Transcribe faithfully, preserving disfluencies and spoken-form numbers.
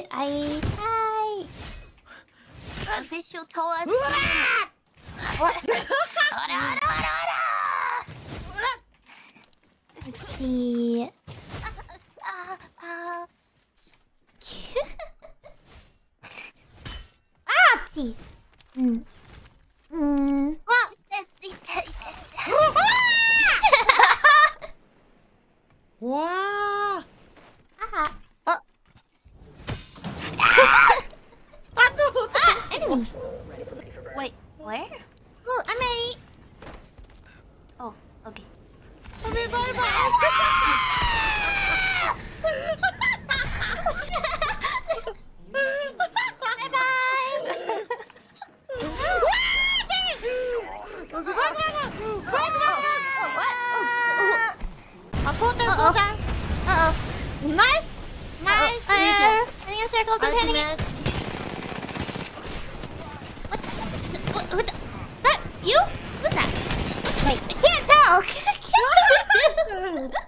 I... Hi! Official Towa Ch. What? Let's see... Ah! See. Mm. Mm. Wow! Ah! Ah! Ah! Enemy! Wait, where? Oh, I'm ready! Oh, okay. Okay, bye bye! Uh-oh. Uh-oh. Nice! Nice! Uh, Running in circles and panning. What the? What, what the? Is that you? What's that? Wait, I can't tell! I can't tell.